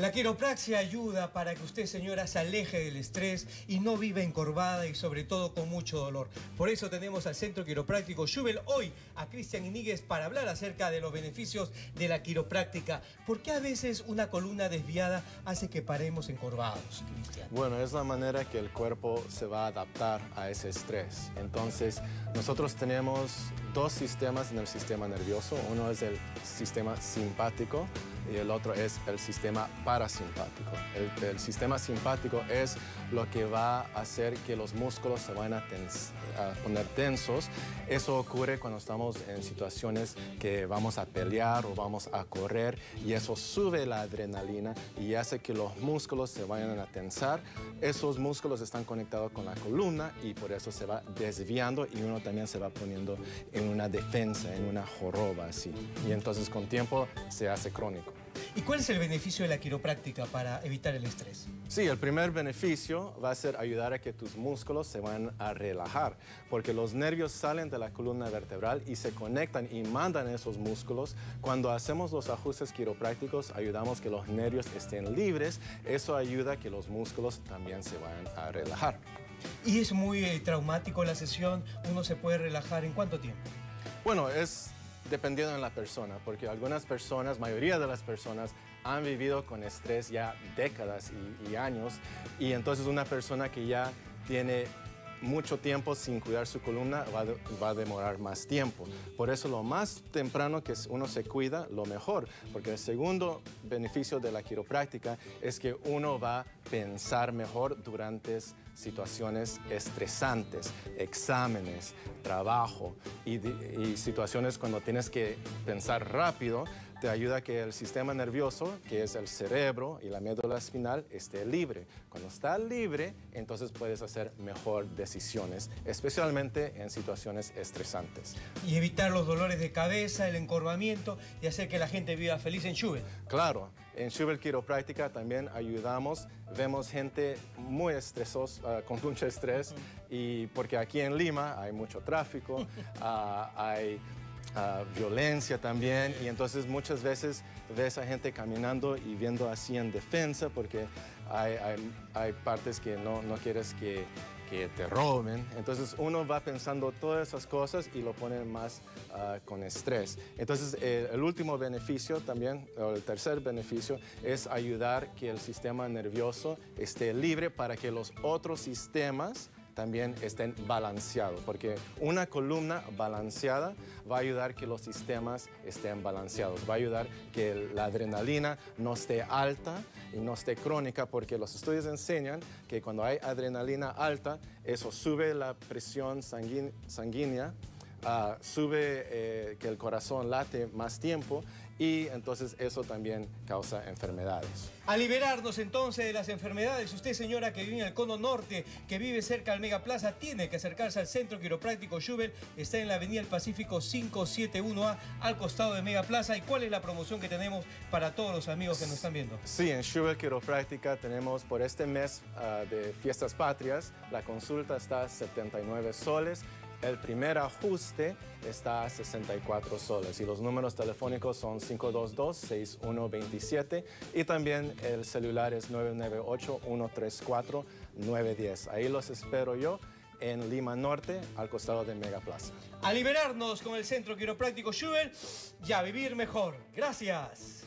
La quiropraxia ayuda para que usted, señora, se aleje del estrés y no viva encorvada y sobre todo con mucho dolor. Por eso tenemos al Centro Quiropráctico Schubel hoy a Cristian Iníguez para hablar acerca de los beneficios de la quiropráctica. ¿Por qué a veces una columna desviada hace que paremos encorvados, Cristian? Bueno, es la manera que el cuerpo se va a adaptar a ese estrés. Entonces, nosotros tenemos dos sistemas en el sistema nervioso. Uno es el sistema simpático y el otro es el sistema parasimpático. El sistema simpático es lo que va a hacer que los músculos se vayan a poner tensos. Eso ocurre cuando estamos en situaciones que vamos a pelear o vamos a correr y eso sube la adrenalina y hace que los músculos se vayan a tensar. Esos músculos están conectados con la columna y por eso se va desviando y uno también se va poniendo en una defensa, en una joroba así. Y entonces con tiempo se hace crónico. ¿Y cuál es el beneficio de la quiropráctica para evitar el estrés? Sí, el primer beneficio va a ser ayudar a que tus músculos se van a relajar, porque los nervios salen de la columna vertebral y se conectan y mandan esos músculos. Cuando hacemos los ajustes quiroprácticos, ayudamos que los nervios estén libres. Eso ayuda a que los músculos también se vayan a relajar. ¿Y es muy traumático la sesión? ¿Uno se puede relajar en cuánto tiempo? Bueno, es dependiendo de la persona, porque algunas personas, mayoría de las personas, han vivido con estrés ya décadas y años, y entonces una persona que ya tiene mucho tiempo sin cuidar su columna va a demorar más tiempo. Por eso lo más temprano que uno se cuida, lo mejor, porque el segundo beneficio de la quiropráctica es que uno va a pensar mejor durante situaciones estresantes, exámenes, trabajo y situaciones cuando tienes que pensar rápido. Te ayuda a que el sistema nervioso, que es el cerebro y la médula espinal, esté libre. Cuando está libre, entonces puedes hacer mejor decisiones, especialmente en situaciones estresantes. Y evitar los dolores de cabeza, el encorvamiento y hacer que la gente viva feliz en Schubel. Claro, en Schubel Quiropráctica también ayudamos, vemos gente muy estresosa, con mucho estrés, y porque aquí en Lima hay mucho tráfico, hay violencia también, y entonces muchas veces ves a gente caminando y viendo así en defensa porque hay partes que no quieres que te roben. Entonces uno va pensando todas esas cosas y lo pone más con estrés. Entonces el último beneficio también, o el tercer beneficio, es ayudar que el sistema nervioso esté libre para que los otros sistemas también estén balanceados, porque una columna balanceada va a ayudar que los sistemas estén balanceados, va a ayudar que la adrenalina no esté alta y no esté crónica, porque los estudios enseñan que cuando hay adrenalina alta, eso sube la presión sanguínea, sube que el corazón late más tiempo y entonces eso también causa enfermedades. A liberarnos entonces de las enfermedades, usted, señora, que vive en el Cono Norte, que vive cerca del Mega Plaza, tiene que acercarse al Centro Quiropráctico Schubel. Está en la Avenida del Pacífico 571A, al costado de Mega Plaza. ¿Y cuál es la promoción que tenemos para todos los amigos que nos están viendo? Sí, en Schubel Quiropráctica tenemos por este mes de Fiestas Patrias, la consulta está a 79 soles. El primer ajuste está a 64 soles y los números telefónicos son 522-6127 y también el celular es 998-134-910. Ahí los espero yo en Lima Norte, al costado de Mega Plaza. A liberarnos con el Centro Quiropráctico Schubel y a vivir mejor. Gracias.